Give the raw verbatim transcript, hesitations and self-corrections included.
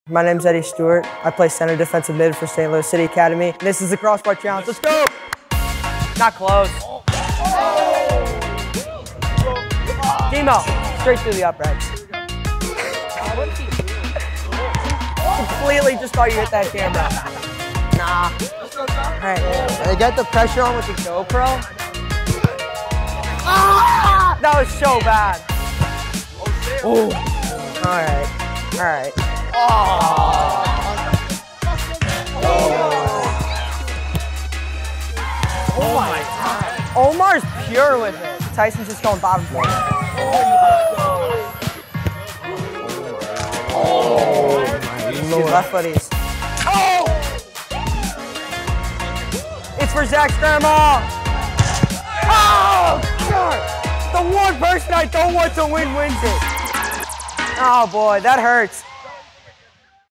My name's Eddie Stewart. I play center defensive mid for Saint Louis City Academy. This is the Crossbar Challenge. Let's go! Not close. Demo, straight through the uprights. Completely just thought you hit that camera. Nah. All right, I got the pressure on with the GoPro. Ah! That was so bad. Oh. All right, all right. Oh. Oh my God. Omar's pure with it. Tyson's just going bottom forward. Oh my Lord. Left footies. Oh! It's for Zach's grandma. Oh, God. The one person I don't want to win wins it. Oh boy, that hurts.